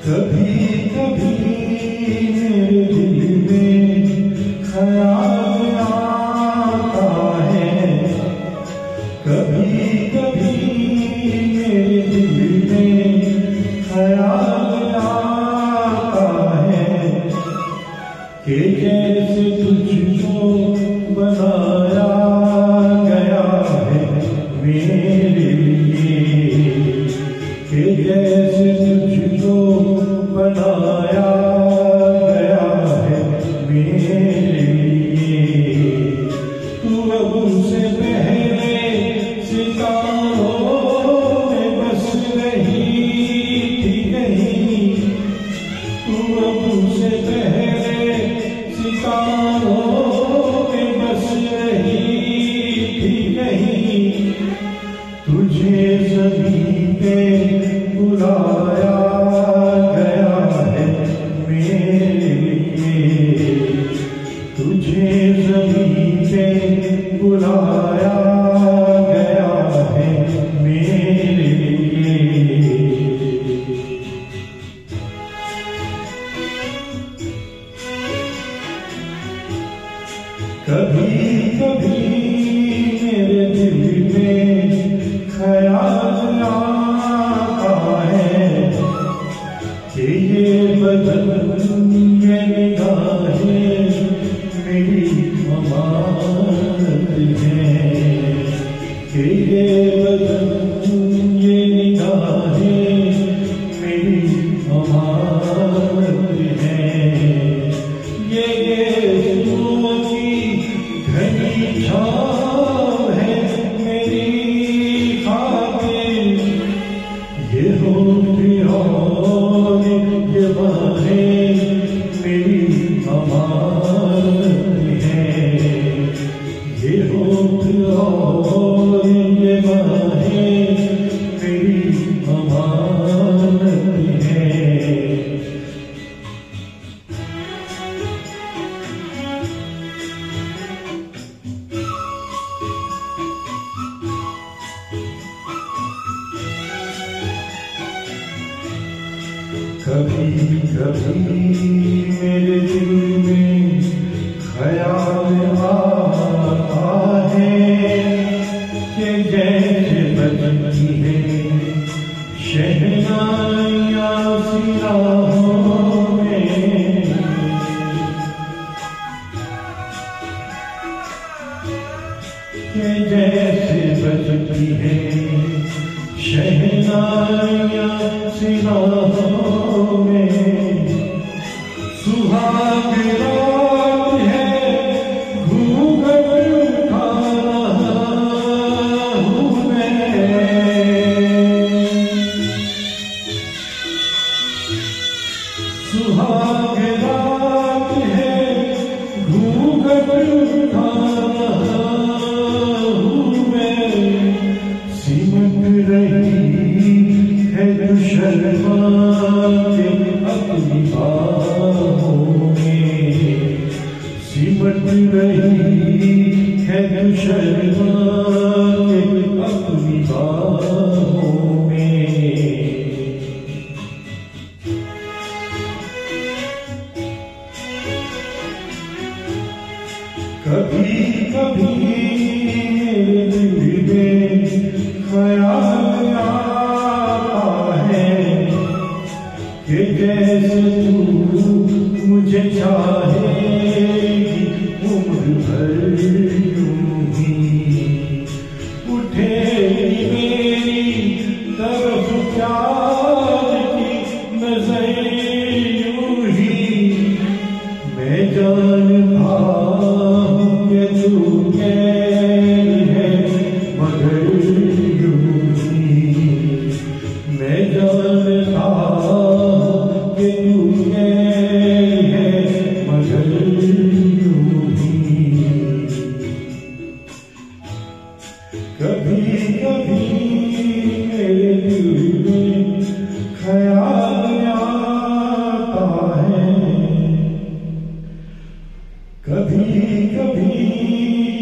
कभी कभी मेरे दिल में ख्याल आता है, कभी कभी मेरे दिल में ख्याल आता है कि जैसे तुझको बनाया गया है मेरे लिए, कि जैसे तुझको बनाया गया है मेरे लिए। तू अब से पहले सितारों में बस रही थी कहीं, तू अब से पहले सितारों में बस रही थी कहीं। तुझे ज़मीन पे बुलाया गया है मेरे लिए, तुझे ज़मीन पे बुलाया गया है मेरे लिए। कभी कभी मेरे दिल में ख्याल आता है कि ये बदन ये निगाहें मेरी अमानत है, कि ये बदन ये निगाहें मेरी अमानत है। ये घनी छाँव है मेरी खातिर, ये होठ और ये बाहें मेरी अमानत है, ये होठ और ये बाहें मेरी अमानत है। कभी कभी मेरे दिल में ख्याल आता है कि जैसे बजती है शहनाइयाँ सिराहों में, कि जैसे बजती है शहनाइयाँ सिराहों में। सुहाग रात है घूंघट उठा रहा हूँ मैं, सुहाग रात है घूंघट उठा रहा हूँ मैं। सिमट रही है जो शर्मा के अपनी बाहों में, सिमट रही है जो शर्मा के अपनी बाहों में। कभी कभी मेरे दिल में ख्याल आता है कि जैसे तू मुझे चाहेगी उम्र भर यूं ही, उठेगी मेरी तरफ प्यार की नजर यूं ही। मैं जानता हूँ कि तू कैसी है मगर यूं ही, मैं जानता हूँ कि तू कैसी है मगर यूं ही। कभी कभी मेरे दिल में ख्याल आता है, कभी कभी